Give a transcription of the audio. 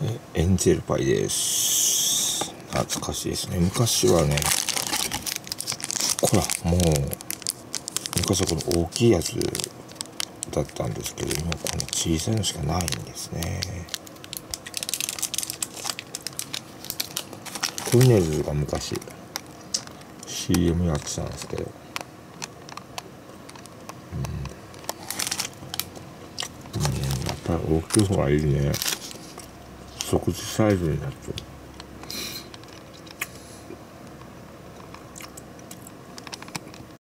エンジェルパイです。懐かしいですね。昔はね、もう昔はこの大きいやつだったんですけど、今この小さいのしかないんですね。トルネーズが昔 CM やってたんですけど、やっぱり大きい方がいいね。即時サイズになっちゃう。